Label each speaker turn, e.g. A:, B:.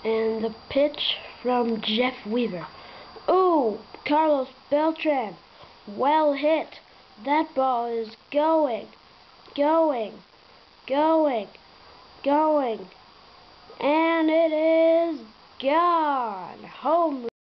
A: And the pitch from Jeff Weaver. Ooh, Carlos Beltran. Well hit. That ball is going. And it is gone. Home